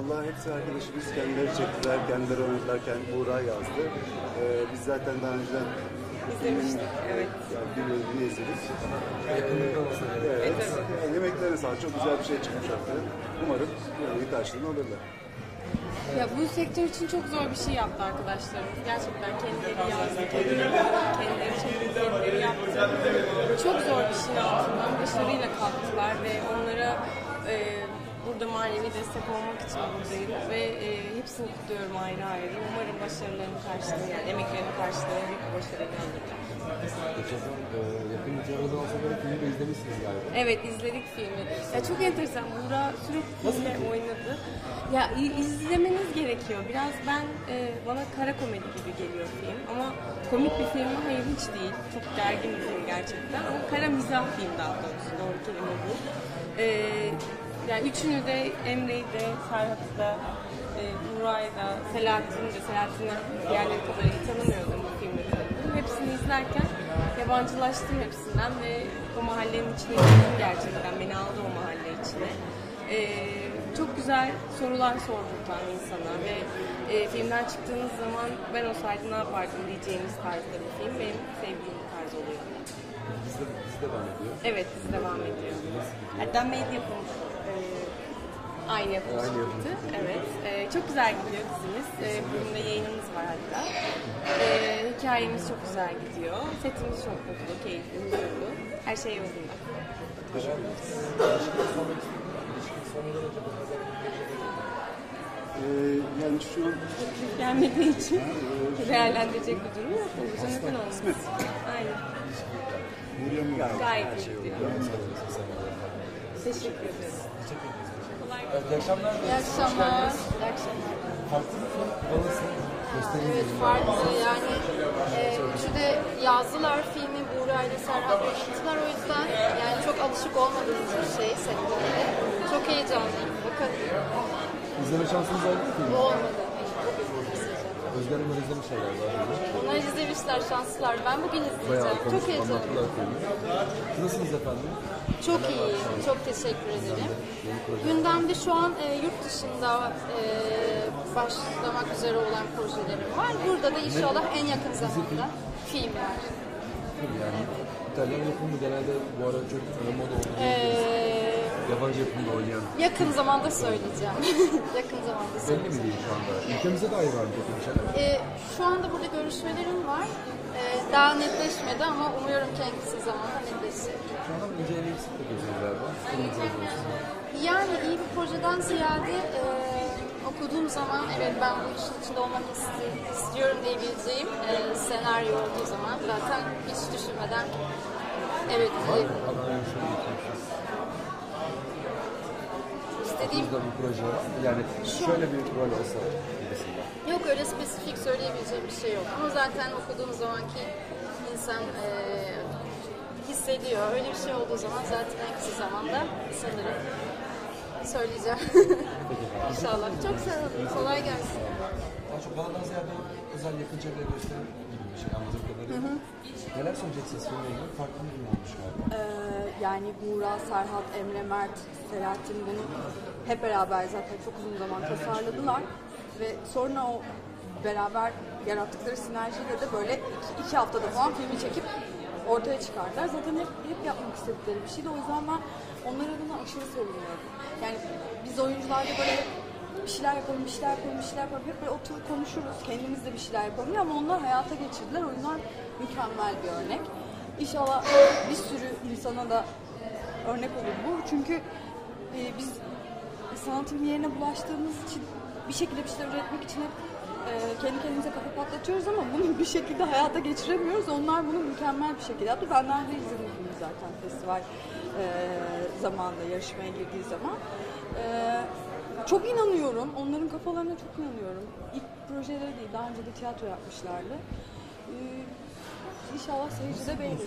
Vallahi hepsi arkadaşımız kendileri çektiler, kendileri oynadılar, kendi Buğra yazdı. Biz zaten daha önceden İzlemiştik, evet. Yani bir bölümünü izledik. Yakınlıkta olsa gerek. Evet. Yani yemeklerine sağlık, çok güzel bir şey çıkmış ortaya. Umarım bir karşılığını alırlar. Ya bu sektör için çok zor bir şey yaptı arkadaşlarımız. Gerçekten kendileri yazdı, kendileri çekti, kendileri yaptı. Çok zor bir şeyin altından başarıyla kalktılar ve onlara burada manevi destek olmak için buradayım ve hepsini kutluyorum ayrı ayrı. Umarım başarılarının karşılığını, yani emeklerinin karşılığını büyük bir başarıyla alırlar. Yakın bir arada olsa böyle filmi de izlemişsiniz galiba. Evet, izledik filmi. Ya çok enteresan. Buğra sürekli filmle oynadı. Ya izlemeniz gerekiyor. Biraz bana kara komedi gibi geliyor film. Ama komik bir film mi? Hayır, hiç değil. Çok gergin bir film gerçekten. Ama kara mizah film daha doğrusu. Doğru kelime bu. Yani üçünü de, Emre'yi de, Serhat'ı da, Buğra'yı da, Selahattin'i diğerleri kadar iyi tanımıyordum bu filmde tanıdım. Hepsini izlerken yabancılaştım hepsinden ve o mahallenin içine girdim gerçekten. Beni aldı o mahalle içine. Çok güzel sorular sordurtan insana ve filmden çıktığınız zaman ben olsaydım ne yapardım diyeceğimiz tarzda bir film. Benim sevdiğim bir tarz oluyor. Dizi devam ediyor. Evet, dizi devam ediyor. Hatta Medyapım aynı yapım çıktı. Evet. Çok güzel gidiyor dizimiz. Bugün de yayınımız var hatta. Hikayemiz çok güzel gidiyor. Setimiz çok mutlu, keyifli, huzurlu. Her şey yolunda. Yani şu an Gelmediği için değerlendirecek bir durum yok. Olursa neden olmaz? kısmet. Aynen. Gayet Gayet iyi gidiyor. Teşekkür ederiz. Evet, iyi akşamlar. İyi akşamlar. İyi akşamlar. Farklı bir film. Balası. Evet, farklı yani üçü de yazdılar filmi, Buğra ile Serhat yönettiler, o yüzden yani çok alışık olmadığımız bir şey sektörde. Çok heyecanlıyım. Bakalım. İzleme şansınız oldu mu filmi? Olmadı. Özgen Hanım'ı izlemişler galiba. Onlar izlemişler, şanslılar. Ben bugün izleyeceğim. Çok heyecanlıyım. Anlattılar filmi. Nasılsınız efendim? Çok iyi. Çok teşekkür ederim. Gündemde şu an yurt dışında başlamak üzere olan projelerim var. Burada da inşallah en yakın zamanda film var. Yani İtalyan yapımı genelde bu ara çok moda oldu. Yabancı yapımda oynayan. Yakın zamanda söyleyeceğim. Yakın zamanda Belli söyleyeceğim. mi değil şu anda? Ülkemize dair var mı peki bir şeyler? Şu anda burada görüşmelerim var. Daha netleşmedi ama umuyorum ki en kısa zamanda netleşecek. Şu anda inceleme eksik yapıyorsunuz galiba. Yani iyi bir projeden ziyade okuduğum zaman evet ben bu işin içinde olmak istiyorum diyebileceğim senaryo olduğu zaman zaten hiç düşünmeden evet diyebilirim. İstediğim Aklınızda bir proje var. Yani şöyle bir rol olsa gibisinden. yok, öyle spesifik söyleyebileceğim bir şey yok. Ama zaten okuduğum zamanki insan hissediyor. Öyle bir şey olduğu zaman zaten en kısa zamanda sanırım söyleyeceğim. İnşallah. Çok sağ olun. Kolay gelsin. Daha çok baladan ziyade özel yakın çevreye gösterim gibi bir şey anladığım kadarıyla. Neler söyleyeceksiniz filmle ilgili? Farklı bir film olmuş galiba. Yani Buğra, Serhat, Emre, Mert, Selahattin bunu hep beraber zaten çok uzun zaman tasarladılar. Ve sonra o beraber yarattıkları sinerjiyle de böyle iki haftada falan filmi çekip ortaya çıkardılar. Zaten hep yapmak istedikleri bir şeydi. O yüzden ben onlar adına aşırı seviniyorum. Yani biz oyuncularla böyle bir şeyler yapalım. Hep böyle oturup konuşuruz. Kendimiz de bir şeyler yapalım ama onlar hayata geçirdiler. O yüzden mükemmel bir örnek. İnşallah bir sürü insana da örnek olur bu. Çünkü biz sanatın yerine bulaştığımız için bir şekilde bir şeyler üretmek için hep kendi kendimize kafa patlatıyoruz ama bunu bir şekilde hayata geçiremiyoruz. Onlar bunu mükemmel bir şekilde yaptı. Ben daha önce izledim filmi zaten festival zamanında yarışmaya girdiği zaman. Çok inanıyorum. Onların kafalarına çok inanıyorum. İlk projeleri değil. Daha önce de tiyatro yapmışlardı. İnşallah seyirci de beğenir.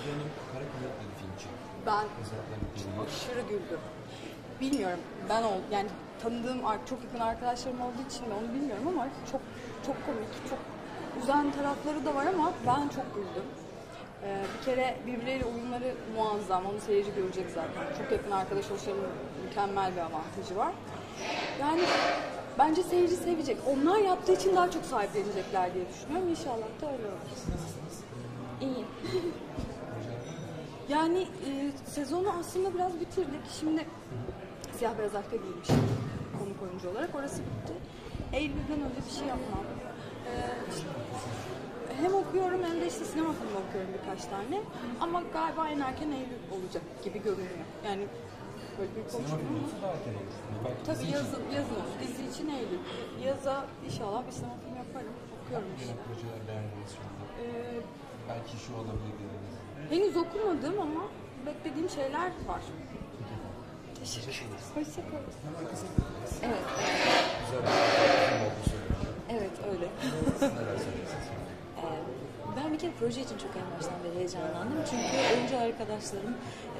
Ben aşırı güldüm. Bilmiyorum. Yani tanıdığım çok yakın arkadaşlarım olduğu için de onu bilmiyorum ama çok komik, çok üzen tarafları da var ama ben çok güldüm. Bir kere birbirleriyle oyunları muazzam. Onu seyirci görecek zaten. Çok yakın arkadaş oluşlarının mükemmel bir avantajı var. Yani bence seyirci sevecek. Onlar yaptığı için daha çok sahiplenecekler diye düşünüyorum. İnşallah da öyle olur. İyi. Yani sezonu aslında biraz bitirdik. Şimdi siyah beyaz aşka giymişim konuk oyuncu olarak. Orası bitti. Eylül'den önce bir şey yapmam. İşte, hem okuyorum hem de işte sinema filmi okuyorum birkaç tane. Ama galiba en erken Eylül olacak gibi görünüyor. Yani böyle bir Sinema konuşma filmi daha erken olur. Belki tabii dizi için. yazın olur. Dizi için Eylül. Yaza inşallah bir sinema filmi yaparım. Okuyorum Yine işte. projeler beğendiniz şu anda. Belki şu olabilir dediniz. Henüz okumadım ama beklediğim şeyler var. Teşekkür ederim. Hoşçakalın. Evet, Güzel bir film olduğu söyleniyor. evet öyle. Siz neler söylüyorsunuz? Ben bir kere proje için çok en baştan beri heyecanlandım. Çünkü oyuncu arkadaşlarım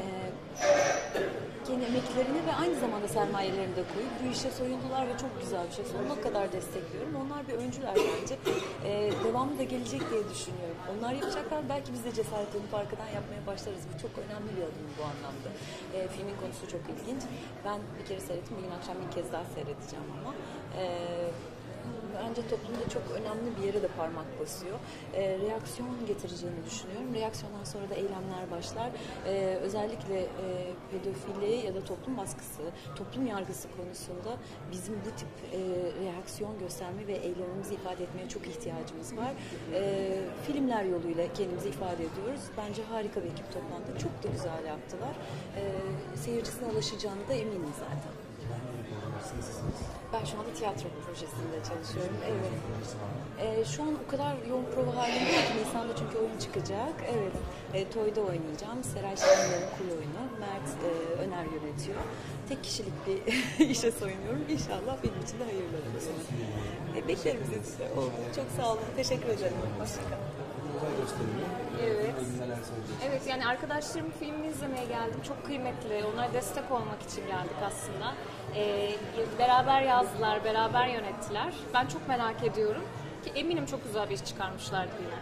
kendi emeklerini ve aynı zamanda sermayelerini de koyup bu işe soyundular ve çok güzel bir şey. Sonuna kadar destekliyorum. Onlar bir öncüler bence. Devamı da gelecek diye düşünüyorum. Onlar yapacaklar. Belki biz de cesaretlenip arkadan yapmaya başlarız. Bu çok önemli bir adım bu anlamda. Filmin konusu çok ilginç. Ben bir kere seyrettim. Bugün akşam bir kez daha seyredeceğim ama. Bence toplumda çok önemli bir yere de parmak basıyor. Reaksiyon getireceğini düşünüyorum. Reaksiyondan sonra da eylemler başlar. Özellikle pedofili ya da toplum baskısı, toplum yargısı konusunda bizim bu tip reaksiyon gösterme ve eylemimizi ifade etmeye çok ihtiyacımız var. Filmler yoluyla kendimizi ifade ediyoruz. Bence harika bir ekip toplandı. Çok da güzel yaptılar. Seyircisine ulaşacağını da eminim zaten. Ben şu anda tiyatro projesinde çalışıyorum. Evet. Şu an o kadar yoğun prova halindeyim ki Nisan'da çünkü oyun çıkacak. Evet. Toy'da oynayacağım. Seray Şahinler'in kul oyunu. Mert Öner yönetiyor. Tek kişilik bir işe soyunuyorum. İnşallah benim için de hayırlı olur. Beklerim sizi. Çok sağ olun. Teşekkür ederim. Hoşçakalın. Güzel gösteriyor. Evet. Neler söyleyeceksiniz? Evet, yani arkadaşlarımın filmini izlemeye geldim. Çok kıymetli. Onlara destek olmak için geldik aslında. Beraber yazdılar, beraber yönettiler. Ben çok merak ediyorum ki eminim çok güzel bir iş çıkarmışlardır yine.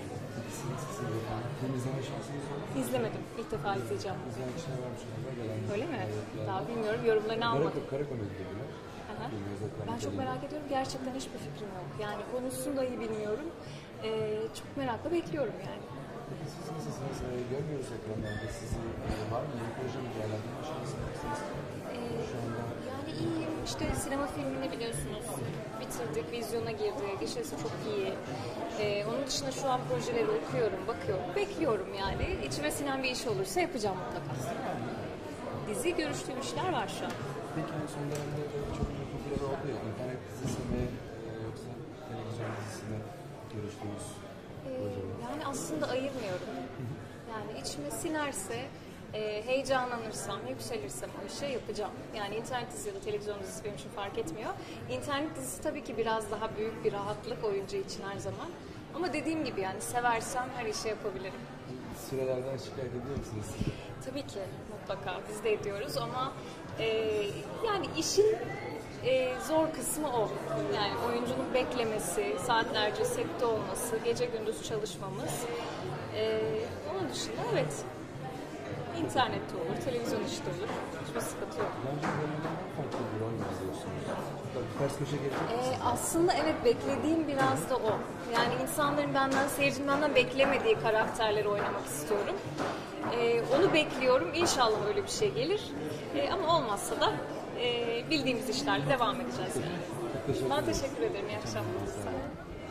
Film izleme şansınız var mı? İzlemedim. İlk defa izleyeceğim. İzlemek için varmış galiba gelen. Öyle mi? Evet, Daha bilmiyorum. Yorumlarını almadım. Kara komedi dediler. Aha. Film yazarları Ben çok dediler. merak ediyorum. Gerçekten hiçbir fikrim yok. Yani konusunu dahi bilmiyorum. Çok merakla bekliyorum yani. Peki siz nasılsınız? Görmüyoruz ekranlarda sizi. Var mı? Yeni proje mi değerlendirme şansınız? Şu anda Yani iyiyim. İşte sinema filmini biliyorsunuz. Bitirdik, vizyona girdik. İşte çok iyi. Onun dışında şu an projeleri okuyorum, bakıyorum, bekliyorum yani. İçime sinen bir iş olursa yapacağım mutlaka. Dizi görüştüğüm işler var şu an. peki son dönemde çok popüler oldu ya. İnternet dizisi mi yoksa televizyon dizisi mi görüştüğünüz projeler? Yani aslında ayırmıyorum. Yani içime sinerse, heyecanlanırsam, yükselirsem o işi yapacağım. Yani internet dizisi ya da televizyon dizisi benim için fark etmiyor. İnternet dizisi tabii ki biraz daha büyük bir rahatlık oyuncu için her zaman. Ama dediğim gibi yani seversem her işi yapabilirim. Sürelerden şikayet ediyor musunuz? Tabii ki mutlaka biz de ediyoruz ama yani işin zor kısmı o. Yani oyuncunun beklemesi, saatlerce sette olması, gece gündüz çalışmamız. Onun dışında evet, internette olur, televizyon işte olur. Hiçbir sıkıntı yok. Bence bölümden farklı bir rol izliyorsunuz. Tabii ters köşe gelecek. Aslında evet, beklediğim biraz da o. Yani insanların benden, seyircinin benden beklemediği karakterleri oynamak istiyorum. Onu bekliyorum. İnşallah öyle bir şey gelir. Ama olmazsa da bildiğimiz işlerle devam edeceğiz. Ben teşekkür ederim. İyi akşamlar. Sağ olun.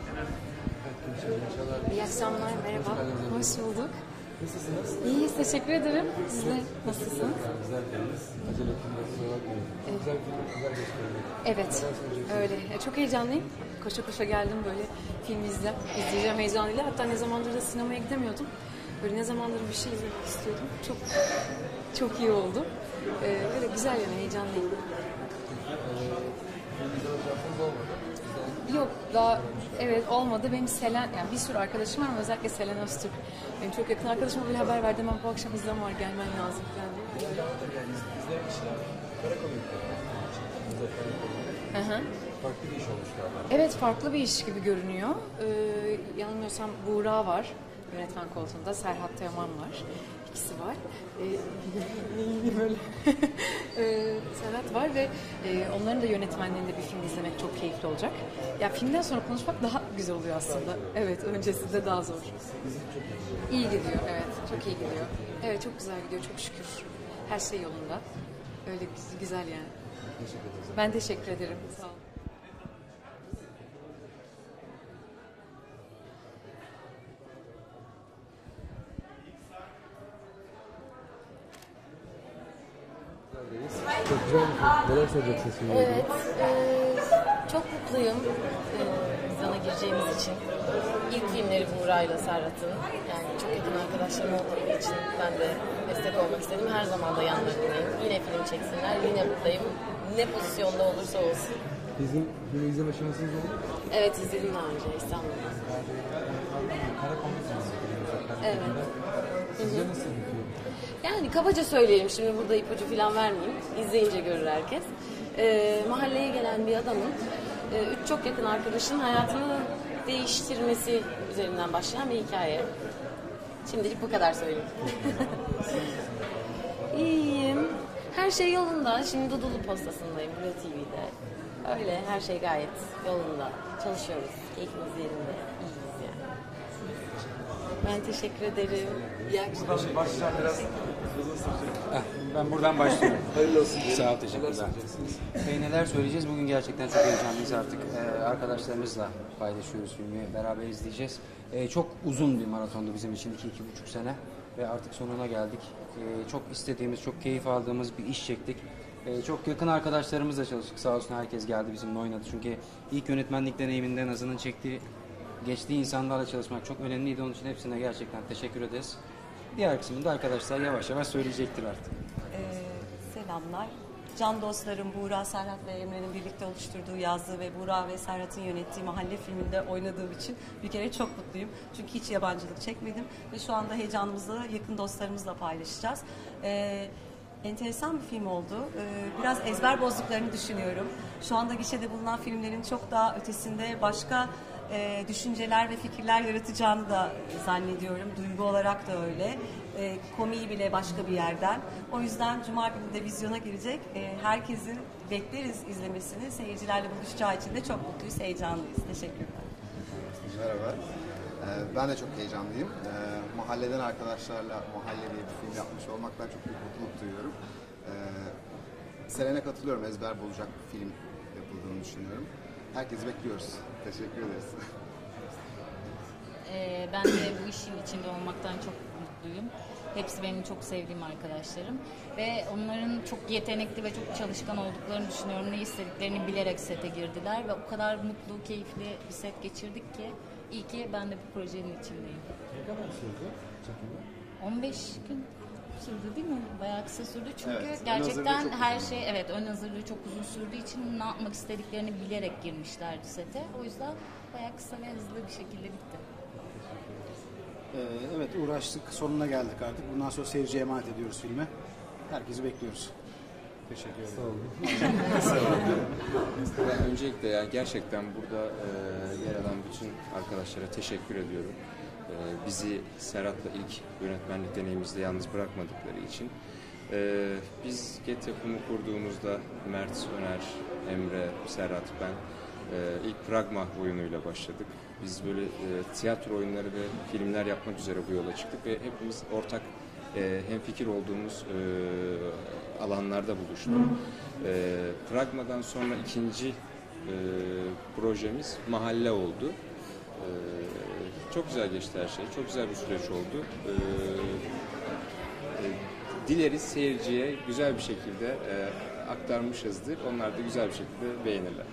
İyi akşamlar, merhaba. Hoş bulduk. Nasılsınız? İyiyiz, teşekkür ederim. Sizler nasılsınız? Güzel filmiz. Acele ettiğinde kusura bakmayın. Güzel film, güzel gösteriyor. Evet, öyle. Çok heyecanlıyım. Koşa koşa geldim böyle film izleyeceğim heyecanıyla. Hatta ne zamandır da sinemaya gidemiyordum. Böyle ne zamandır bir şey izlemek istiyordum. Çok iyi oldu. Öyle güzel yani, heyecanlıyım. Yok, daha evet olmadı. Benim Selen, yani bir sürü arkadaşım var ama özellikle Selen Öztürk. Benim çok yakın arkadaşıma böyle haber verdim. Ben bu akşam izlem var, gelmen lazım falan diye. İzleyen kişiler kara komikler. Farklı bir iş olmuş galiba. Evet, farklı bir iş gibi görünüyor. Yanılmıyorsam Buğra var yönetmen koltuğunda. Serhat Teoman var. İkisi var. Böyle. Serhat var ve onların da yönetmenliğinde bir film izlemek çok keyifli olacak. Ya filmden sonra konuşmak daha güzel oluyor aslında. Evet, öncesinde daha zor. İyi gidiyor, evet. Çok iyi gidiyor. Evet, çok güzel gidiyor, çok şükür. Her şey yolunda. Öyle güzel yani. Teşekkür ederiz. Ben teşekkür ederim. Sağ olun. Çok güzel bir film. Neler söyleyeceksiniz filmle ilgili? Evet, çok mutluyum vizyona gireceğimiz için. İlk filmleri Buğra'yla Serhat'ın. Yani çok yakın arkadaşlarım olduğu için ben de destek olmak istedim. Her zaman da yanlarındayım. Yine film çeksinler, yine buradayım. Ne pozisyonda olursa olsun. Bizim filmi izleme şansınız oldu mu? Evet, izledim daha önce İstanbul'da. Kara komedi filmi. Evet. Sizce nasıl bir film? Yani kabaca söyleyelim, şimdi burada ipucu falan vermeyeyim. İzleyince görür herkes. Mahalleye gelen bir adamın üç çok yakın arkadaşın hayatını değiştirmesi üzerinden başlayan bir hikaye. Şimdilik bu kadar söyleyeyim. İyiyim. Her şey yolunda. Şimdi Dudullu Postası'ndayım, Blue TV'de. Öyle, her şey gayet yolunda. Çalışıyoruz. Keyfimiz yerinde. İyiyiz yani. Ben teşekkür ederim. İyi akşamlar. Başlayacağım biraz. Ben buradan başlıyorum. Hayırlı olsun. Sağ ol, teşekkürler. Neler söyleyeceğiz? Bugün gerçekten çok heyecanlıyız artık. Arkadaşlarımızla paylaşıyoruz filmi, beraber izleyeceğiz. Çok uzun bir maratondu bizim için, 2-2,5 sene. Ve artık sonuna geldik. Çok istediğimiz, çok keyif aldığımız bir iş çektik. Çok yakın arkadaşlarımızla çalıştık. Sağ olsun herkes geldi bizimle oynadı. Çünkü ilk yönetmenlik deneyiminde Nazlı'nın geçtiği insanlarla çalışmak çok önemliydi. Onun için hepsine gerçekten teşekkür ederiz. Diğer kısmını da arkadaşlar yavaş yavaş söyleyecektir artık. Selamlar. Can dostlarım Buğra, Serhat ve Emre'nin birlikte oluşturduğu, yazdığı ve Buğra ve Serhat'ın yönettiği Mahalle filminde oynadığım için bir kere çok mutluyum. Çünkü hiç yabancılık çekmedim ve şu anda heyecanımızı yakın dostlarımızla paylaşacağız. Enteresan bir film oldu. Biraz ezber bozduklarını düşünüyorum. Şu anda gişede bulunan filmlerin çok daha ötesinde başka düşünceler ve fikirler yaratacağını da zannediyorum. Duygu olarak da öyle. Komiği bile başka bir yerden. O yüzden Cuma günü de vizyona girecek. Herkesin bekleriz izlemesini. Seyircilerle buluşacağı için de çok mutluyuz, heyecanlıyız. Teşekkürler. Merhaba. Ben de çok heyecanlıyım. Mahalleden arkadaşlarla Mahalle diye bir film yapmış olmaktan çok büyük mutluluk duyuyorum. Selen'e katılıyorum. Ezber bulacak bir film yapıldığını düşünüyorum. Herkesi bekliyoruz. Teşekkür ederiz. Ben de bu işin içinde olmaktan çok mutluyum. Hepsi benim çok sevdiğim arkadaşlarım. Ve onların çok yetenekli ve çok çalışkan olduklarını düşünüyorum. Ne istediklerini bilerek sete girdiler ve o kadar mutlu, keyifli bir set geçirdik ki iyi ki ben de bu projenin içindeyim. Ne kadar sürdü çekimi? 15 gün sürdü değil mi? Bayağı kısa sürdü çünkü Evet, gerçekten her şey ön hazırlığı çok uzun sürdüğü için ne yapmak istediklerini bilerek girmişlerdi sete. O yüzden bayağı kısa ve hızlı bir şekilde bitti. Evet, uğraştık, sonuna geldik artık. Bundan sonra seyirciye emanet ediyoruz filmi. Herkesi bekliyoruz. Teşekkür ederim. Sağ olun. Ben öncelikle yani gerçekten burada yer alan bütün arkadaşlara teşekkür ediyorum. Bizi Serhat'la ilk yönetmenlik deneyimimizde yalnız bırakmadıkları için. Biz Get yapımı kurduğumuzda Mert, Öner, Emre, Serhat, ben ilk Pragma oyunuyla başladık. Biz böyle tiyatro oyunları ve filmler yapmak üzere bu yola çıktık ve hepimiz ortak hemfikir olduğumuz alanlarda buluştuk. Pragma'dan sonra ikinci projemiz Mahalle oldu. Çok güzel geçti her şey. Çok güzel bir süreç oldu. Dileriz seyirciye güzel bir şekilde aktarmışızdır. Onlar da güzel bir şekilde beğenirler.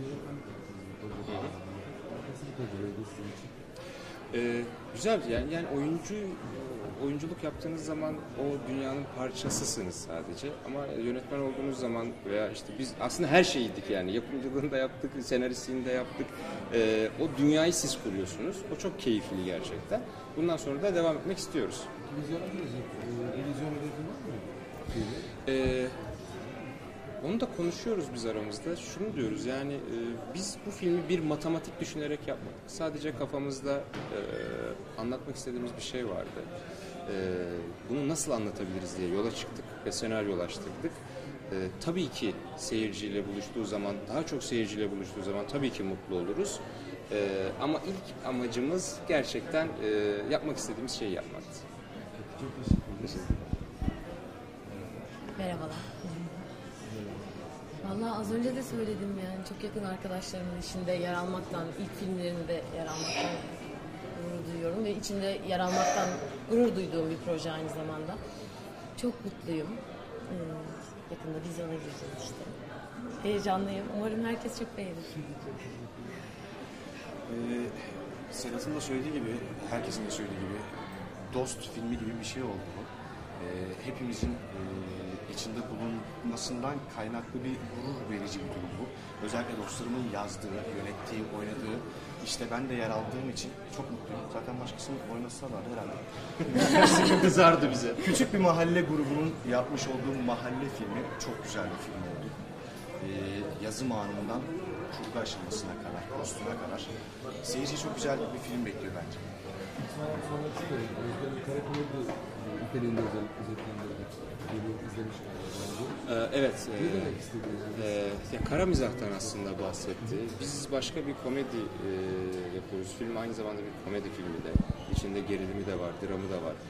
Güzel yani oyunculuk yaptığınız zaman o dünyanın parçasısınız sadece ama yönetmen olduğunuz zaman veya işte biz aslında her şeyiydik yani yapımcılığını da yaptık, senaristliğini de yaptık. O dünyayı siz kuruyorsunuz. O çok keyifli gerçekten. Bundan sonra da devam etmek istiyoruz. Vizyona girecek. Vizyon hedefin var mı? Onu da konuşuyoruz biz aramızda. Şunu diyoruz yani biz bu filmi bir matematik düşünerek yapmadık. Sadece kafamızda anlatmak istediğimiz bir şey vardı. Bunu nasıl anlatabiliriz diye yola çıktık ve senaryolaştırdık. Tabii ki seyirciyle buluştuğu zaman, daha çok seyirciyle buluştuğu zaman tabii ki mutlu oluruz. Ama ilk amacımız gerçekten yapmak istediğimiz şeyi yapmaktı. Çok teşekkür ederim. Merhabalar. Vallahi az önce de söyledim yani çok yakın arkadaşlarımın içinde yer almaktan, ilk filmlerinde yer almaktan gurur duyuyorum ve içinde yer almaktan gurur duyduğum bir proje aynı zamanda. Çok mutluyum. Yakında vizyona gireceğiz işte. Heyecanlıyım. Umarım herkes çok beğenir. Serhat'ın da söylediği gibi, herkesin de söylediği gibi Dost filmi gibi bir şey oldu bu. Hepimizin içinde bulunmasından kaynaklı bir gurur verici bir durum bu. Özellikle dostlarımın yazdığı, yönettiği, oynadığı, işte ben de yer aldığım için çok mutluyum. Zaten başkasının oynasalardı herhalde. Kızardı bize. Küçük bir mahalle grubunun yapmış olduğu mahalle filmi çok güzel bir film oldu. Yazım anından kurgu aşamasına kadar, dostuna kadar. Seyirci çok güzel bir film bekliyor bence. Sonraki de Özlem'in kara komedi niteliğinde özetlendirdik. İzlemiş Evet. Kara mizahtan aslında bahsetti. Biz başka bir komedi yapıyoruz. Film aynı zamanda bir komedi filmi de. İçinde gerilimi de var, dramı da var.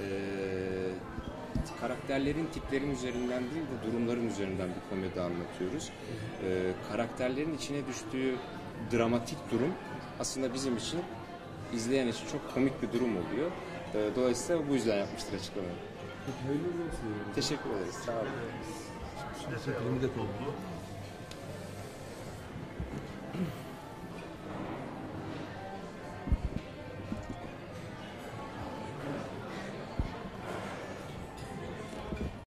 Karakterlerin tiplerin üzerinden değil de durumların üzerinden bir komedi anlatıyoruz. Karakterlerin içine düştüğü dramatik durum aslında bizim için, izleyen için çok komik bir durum oluyor. Dolayısıyla bu yüzden yapmıştır açıklamayı. Peki hayırlı olsun. Teşekkür ederiz. Sağ olun. Filmi de konuştuk.